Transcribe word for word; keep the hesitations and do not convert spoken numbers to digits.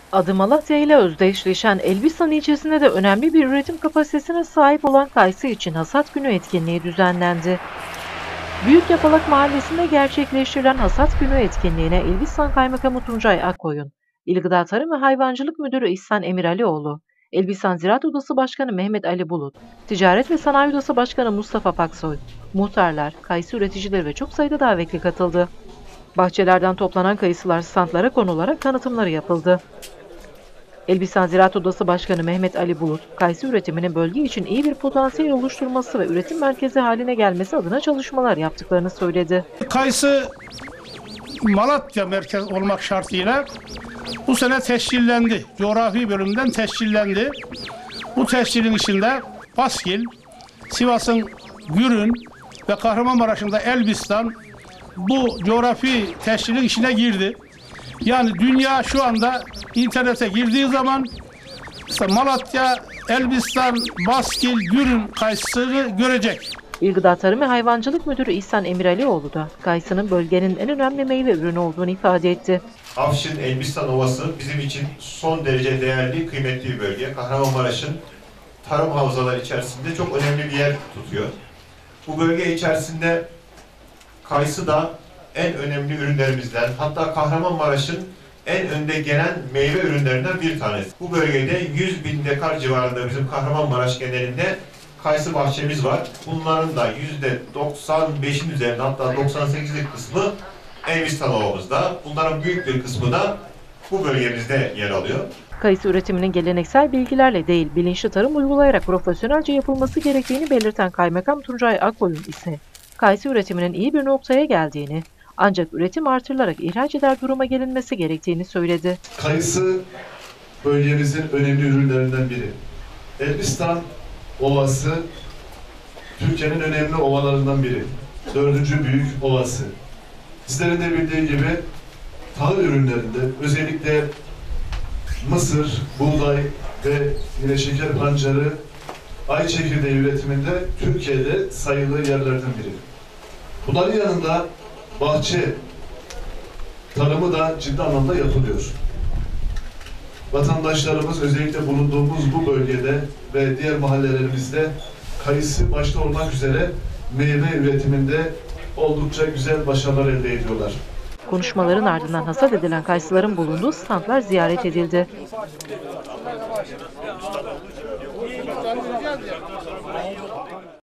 Adı Malatya ile özdeşleşen Elbistan ilçesinde de önemli bir üretim kapasitesine sahip olan kayısı için hasat günü etkinliği düzenlendi. Büyükyapalak Mahallesi'nde gerçekleştirilen hasat günü etkinliğine Elbistan Kaymakamı Tuncay Akkoyun, İl Gıda Tarım ve Hayvancılık Müdürü İhsan Emiralioğlu, Elbistan Ziraat Odası Başkanı Mehmet Ali Bulut, Ticaret ve Sanayi Odası Başkanı Mustafa Paksoy, muhtarlar, kayısı üreticileri ve çok sayıda davetli katıldı. Bahçelerden toplanan kayısılar standlara konularak tanıtımları yapıldı. Elbistan Ziraat Odası Başkanı Mehmet Ali Bulut, kayısı üretiminin bölge için iyi bir potansiyel oluşturması ve üretim merkezi haline gelmesi adına çalışmalar yaptıklarını söyledi. Kayısı Malatya merkez olmak şartıyla bu sene tescillendi. Coğrafi bölümden tescillendi. Bu tescilin içinde Baskil, Sivas'ın Gürün ve Kahramanmaraş'ın da Elbistan bu coğrafi tescilin içine girdi. Yani dünya şu anda internete girdiği zaman işte Malatya, Elbistan, Baskil, Gürün kayısını görecek. İl Gıda Tarım ve Hayvancılık Müdürü İhsan Emiralioğlu da kayısının bölgenin en önemli meyve ürünü olduğunu ifade etti. Afşin Elbistan Ovası bizim için son derece değerli, kıymetli bir bölge. Kahramanmaraş'ın tarım havzaları içerisinde çok önemli bir yer tutuyor. Bu bölge içerisinde kayısı da en önemli ürünlerimizden, hatta Kahramanmaraş'ın en önde gelen meyve ürünlerinden bir tanesi. Bu bölgede yüz bin dekar civarında bizim Kahramanmaraş genelinde kayısı bahçemiz var. Bunların da yüzde doksan beşin üzerinde, hatta doksan sekizlik kısmı Elbistan Ovamızda. Bunların büyük bir kısmı da bu bölgemizde yer alıyor. Kayısı üretiminin geleneksel bilgilerle değil, bilinçli tarım uygulayarak profesyonelce yapılması gerektiğini belirten Kaymakam Tuncay Akkoyun ise, kayısı üretiminin iyi bir noktaya geldiğini, ancak üretim artırılarak ihraç eder duruma gelinmesi gerektiğini söyledi. Kayısı bölgemizin önemli ürünlerinden biri. Elbistan Ovası Türkiye'nin önemli ovalarından biri. Dördüncü büyük ovası. Sizlerin de bildiği gibi tahıl ürünlerinde özellikle mısır, buğday ve yine şeker pancarı, ay çekirdeği üretiminde Türkiye'de sayılı yerlerden biri. Bunların yanında bahçe tarımı da ciddi anlamda yapılıyor. Vatandaşlarımız özellikle bulunduğumuz bu bölgede ve diğer mahallelerimizde kayısı başta olmak üzere meyve üretiminde oldukça güzel başarılar elde ediyorlar. Konuşmaların ardından hasat edilen kayısıların bulunduğu standlar ziyaret edildi.